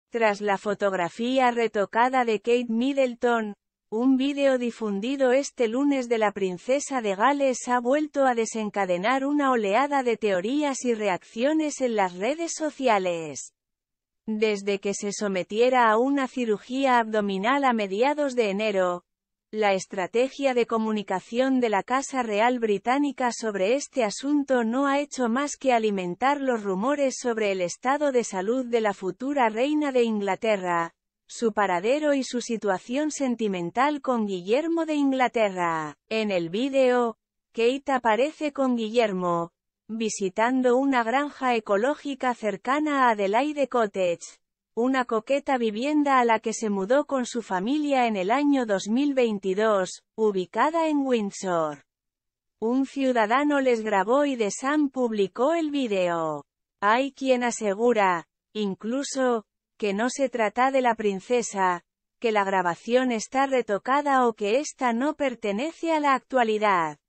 Tras la fotografía retocada de Kate Middleton, un vídeo difundido este lunes de la princesa de Gales ha vuelto a desencadenar una oleada de teorías y reacciones en las redes sociales. Desde que se sometiera a una cirugía abdominal a mediados de enero, la estrategia de comunicación de la Casa Real Británica sobre este asunto no ha hecho más que alimentar los rumores sobre el estado de salud de la futura reina de Inglaterra, su paradero y su situación sentimental con Guillermo de Inglaterra. En el vídeo, Kate aparece con Guillermo, visitando una granja ecológica cercana a Adelaide Cottage, una coqueta vivienda a la que se mudó con su familia en el año 2022, ubicada en Windsor. Un ciudadano les grabó y The Sun publicó el vídeo. Hay quien asegura, incluso, que no se trata de la princesa, que la grabación está retocada o que esta no pertenece a la actualidad.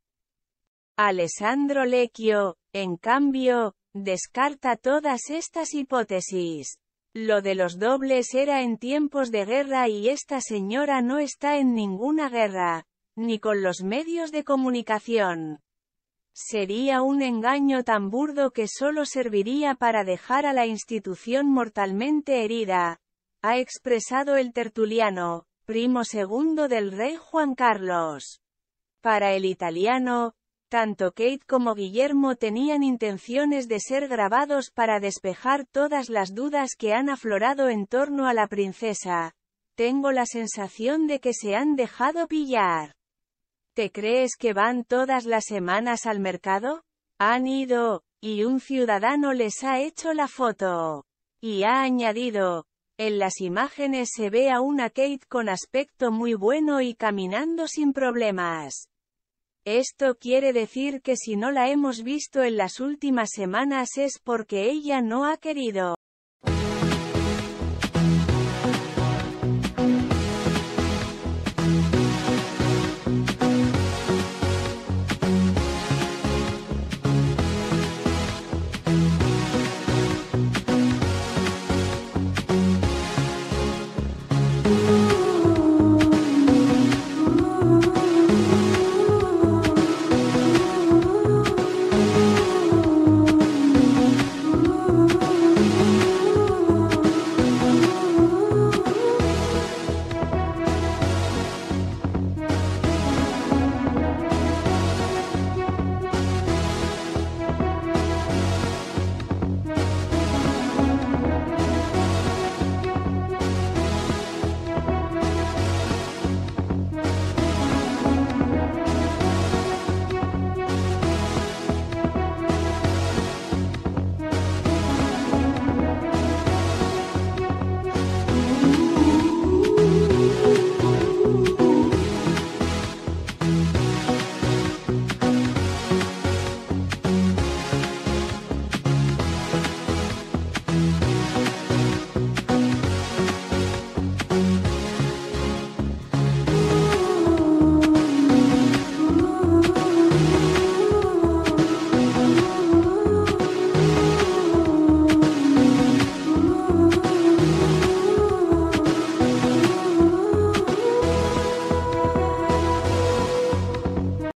Alessandro Lecchio, en cambio, descarta todas estas hipótesis. Lo de los dobles era en tiempos de guerra y esta señora no está en ninguna guerra, ni con los medios de comunicación. Sería un engaño tan burdo que solo serviría para dejar a la institución mortalmente herida, ha expresado el tertuliano, primo segundo del rey Juan Carlos. Para el italiano, tanto Kate como Guillermo tenían intenciones de ser grabados para despejar todas las dudas que han aflorado en torno a la princesa. Tengo la sensación de que se han dejado pillar. ¿Te crees que van todas las semanas al mercado? Han ido, y un ciudadano les ha hecho la foto. Y ha añadido, en las imágenes se ve a una Kate con aspecto muy bueno y caminando sin problemas. Esto quiere decir que si no la hemos visto en las últimas semanas es porque ella no ha querido.